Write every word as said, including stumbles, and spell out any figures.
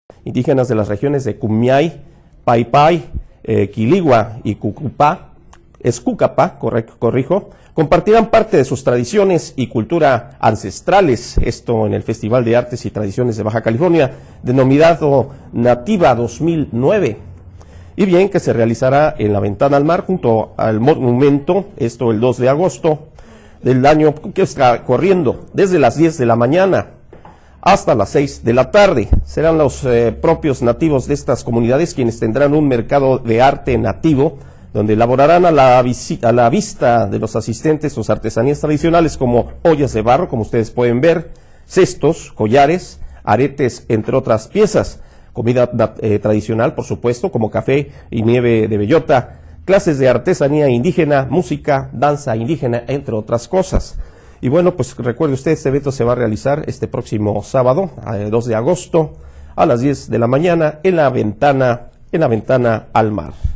indígenas de las regiones de Cumiay, Paypay, eh, Quiligua y Cucupá, Escucapá, correcto, corrijo, compartirán parte de sus tradiciones y cultura ancestrales, esto en el Festival de Artes y Tradiciones de Baja California, denominado Nativa dos mil nueve, y bien que se realizará en la Ventana al Mar junto al monumento, esto el dos de agosto del año que está corriendo, desde las diez de la mañana hasta las seis de la tarde. Serán los eh, propios nativos de estas comunidades quienes tendrán un mercado de arte nativo, donde elaborarán a la, a la vista de los asistentes sus artesanías tradicionales como ollas de barro, como ustedes pueden ver, cestos, collares, aretes, entre otras piezas, comida eh, tradicional, por supuesto, como café y nieve de bellota, clases de artesanía indígena, música, danza indígena, entre otras cosas. Y bueno, pues recuerde usted, este evento se va a realizar este próximo sábado, dos de agosto, a las diez de la mañana, en la ventana, en la Ventana al Mar.